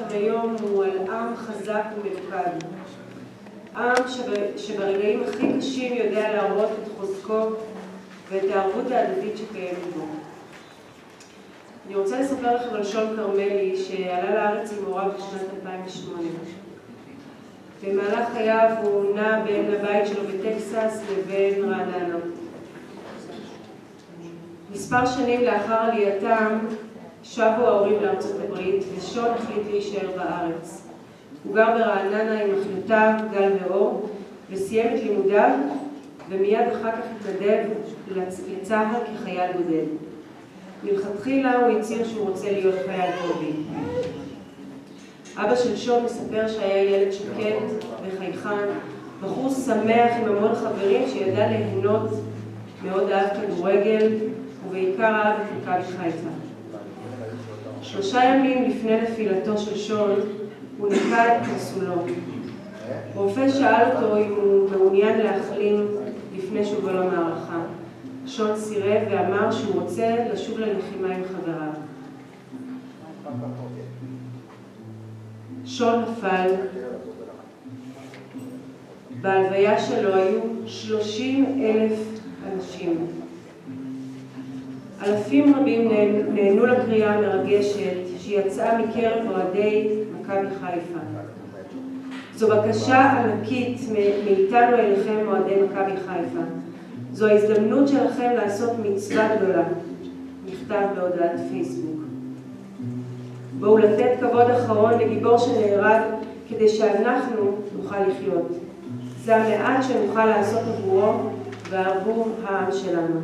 היום הוא על עם חזק ומלוכד. עם שברגעים הכי קשים יודע להראות את חוזקו ואת הערבות ההדדית שקיימת בו. אני רוצה לספר לכם על שון כרמלי שעלה לארץ עם הוריו בשנת 2008. במהלך חייו הוא נע בין הבית שלו בטקסס לבין רעננה. מספר שנים לאחר עלייתם שבו ההורים לארצות הברית ושון החליט להישאר בארץ. הוא גר ברעננה עם אחיותיו גל ואור וסיים את לימודיו ומיד אחר כך התנדב לצה"ל כחייל בודד. מלכתחילה הוא הצהיר שהוא רוצה להיות חייל קרבי. אבא של שון מספר שהיה ילד שקט וחייכן, בחור שמח עם המון חברים שידע ליהנות, מאוד אהב כדורגל ובעיקר אהב את מכבי חיפה. 3 ימים לפני נפילתו של שון הוא נקע את קרסולו. רופא שאל אותו אם הוא מעוניין להחלים לפני שובו למערכה. שון סירב ואמר שהוא רוצה לשוב ללחימה עם חבריו. שון נפל. בהלוויה שלו היו 30,000 אנשים. אלפים רבים נהנו לקריאה המרגשת שיצאה מקרב אוהדי מכבי חיפה. זו בקשה ענקית מאיתנו אליכם אוהדי מכבי חיפה. זו ההזדמנות שלכם לעשות מצווה גדולה. נכתב בהודעת פייסבוק. בואו לתת כבוד אחרון לגיבור שנהרג כדי שאנחנו נוכל לחיות. זה המעט שנוכל לעשות עבורו ועבור העם שלנו.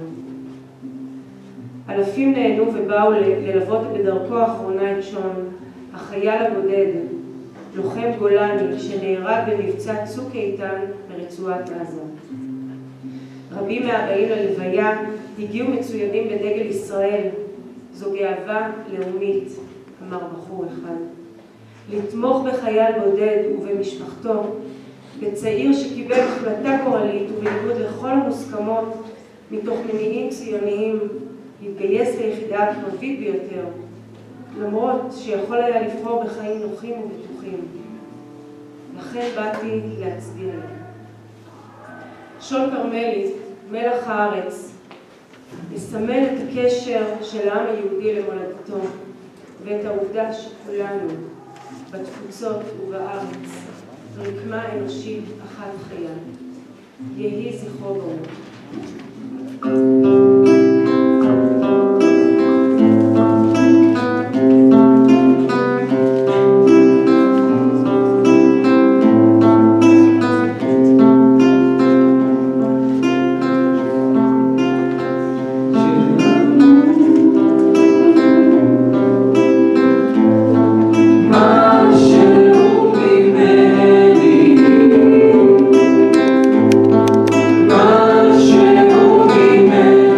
אלפים נהנו ובאו ללוות בדרכו האחרונה את שון, החייל הבודד, לוחם גולני שנהרג במבצע צוק איתן ברצועת עזה. רבים מהבאים ללוויה הגיעו מצוידים בדגל ישראל. זו גאווה לאומית, אמר בחור אחד. לתמוך בחייל בודד ובמשפחתו, בצעיר שקיבל החלטה גורלית ובניגוד לכל המוסכמות מתוך מניעים ציוניים, להתגייס ליחידה הקרבית ביותר, למרות שיכול היה לבחור בחיים נוחים ובטוחים. לכן באתי להצדיע לו. שון כרמלי, מלח הארץ, מסמל את הקשר של העם היהודי למולדתו ואת העובדה שכולנו בתפוצות ובארץ רקמה אנושית אחת חיה. יהי זכרו ברוך. Amen.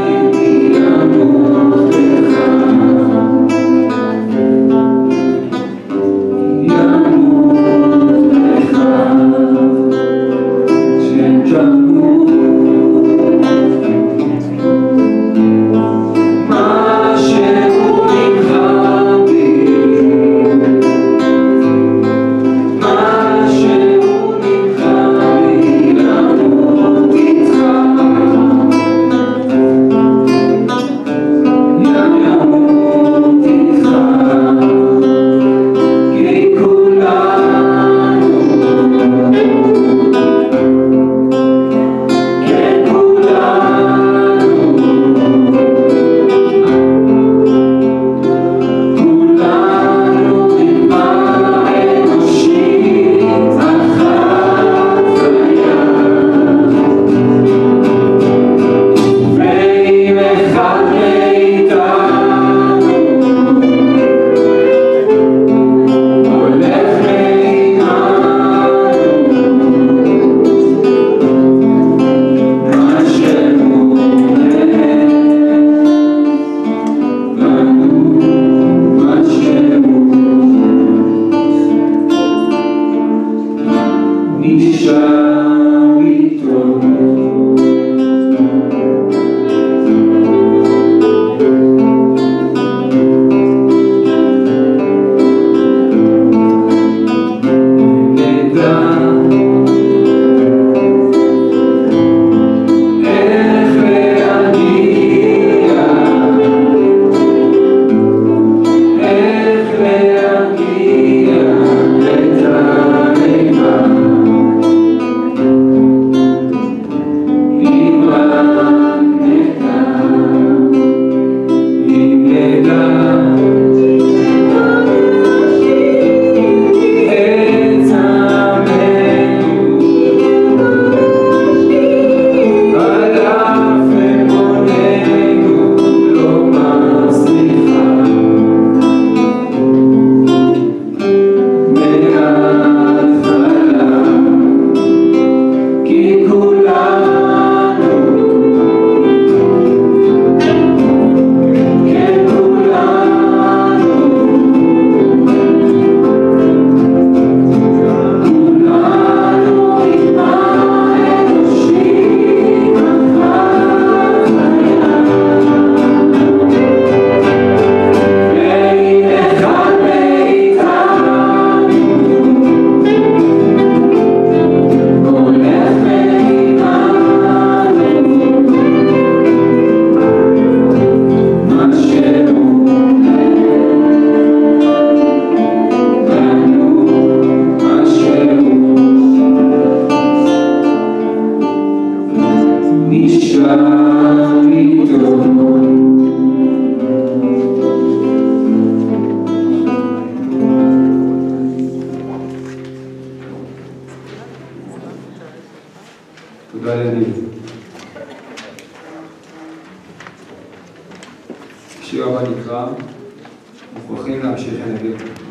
יניב. השיר הבא נקרא, מוכרחים להמשיך אל עבר.